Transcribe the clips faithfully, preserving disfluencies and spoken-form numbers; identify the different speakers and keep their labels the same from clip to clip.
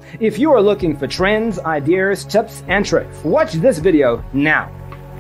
Speaker 1: If you are looking for trends, ideas, tips, and tricks, watch this video now.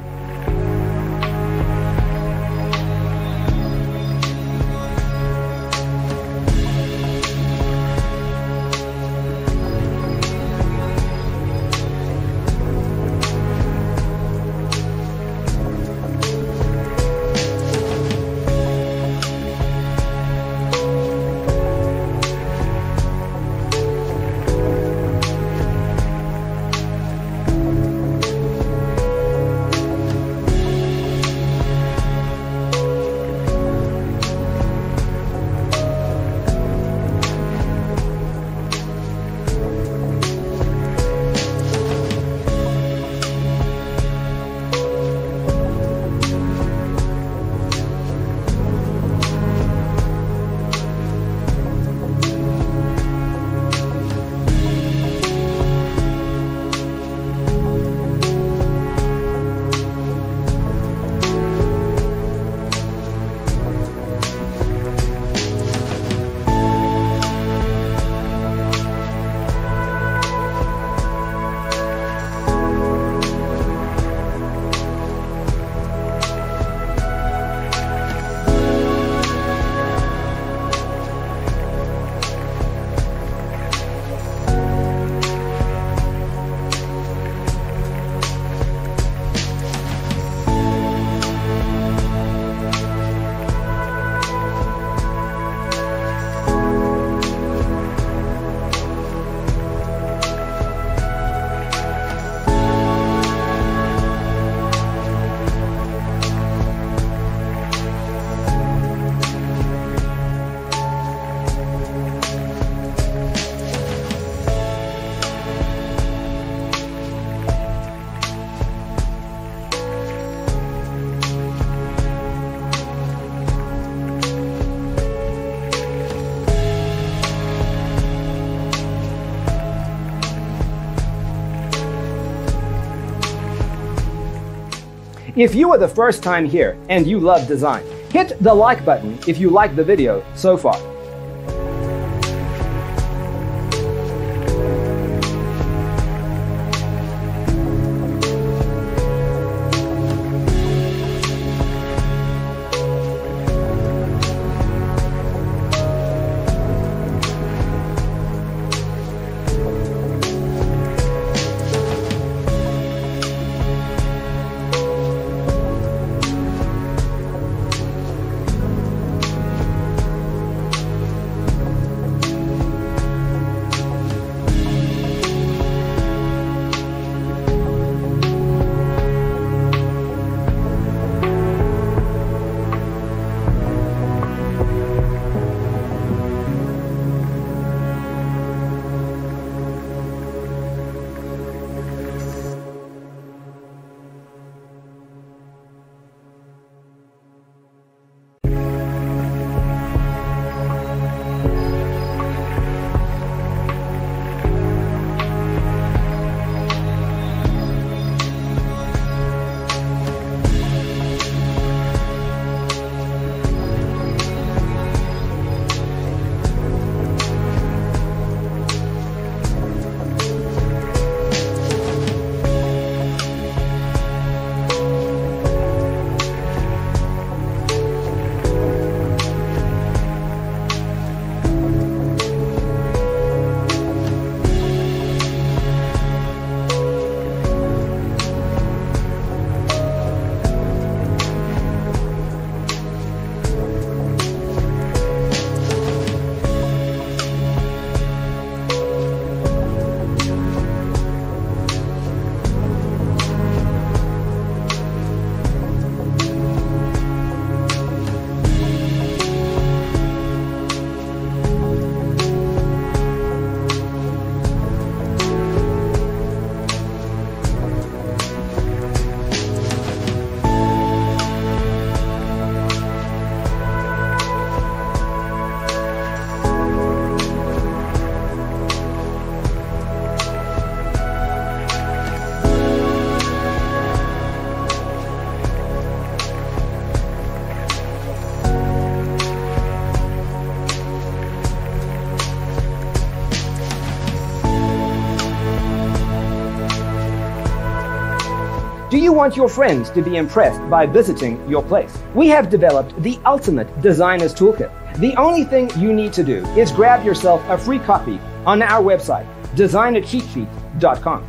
Speaker 1: If you are the first time here and you love design, hit the like button if you like the video so far. Do you want your friends to be impressed by visiting your place? We have developed the ultimate designer's toolkit. The only thing you need to do is grab yourself a free copy on our website, designer cheat sheet dot com.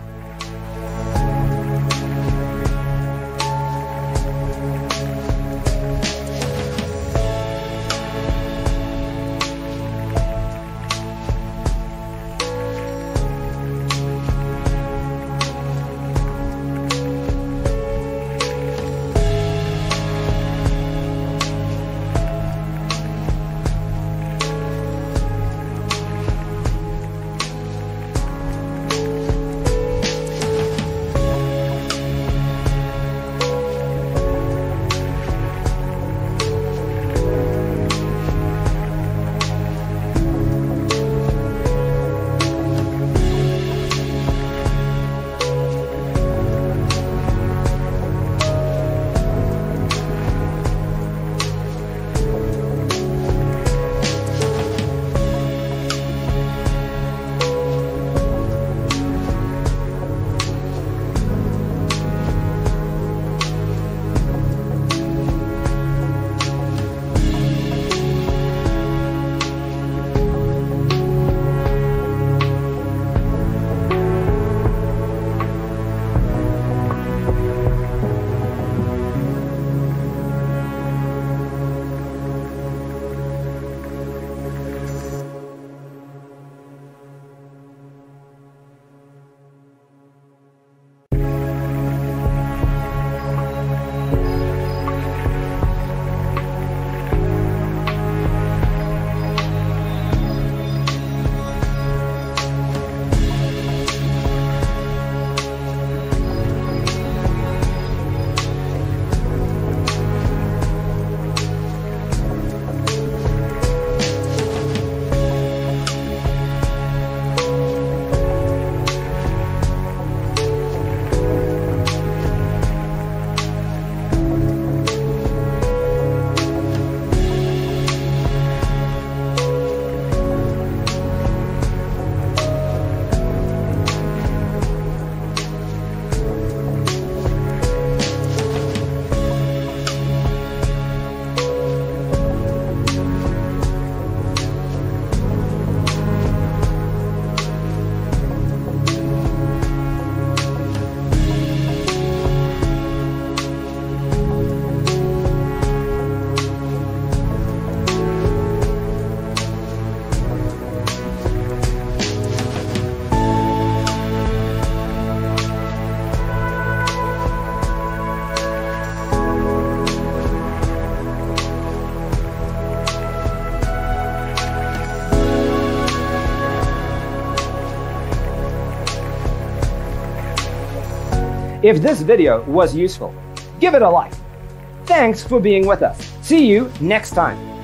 Speaker 2: If this video was useful, give it a like. Thanks for being with us. See you next time.